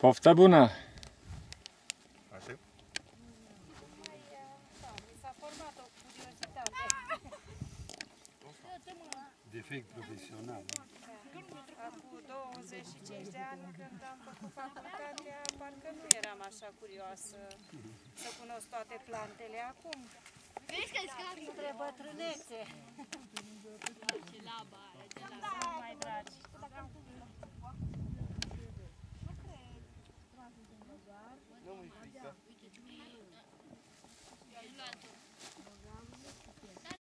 Poftă bună! Mi s-a format o curiozitate. Defect profesional. Acum 25 de ani, când am făcut facultatea, parcă nu eram așa curioasă să cunosc toate plantele. Acum, spre bătrânețe, sunt mai dragi.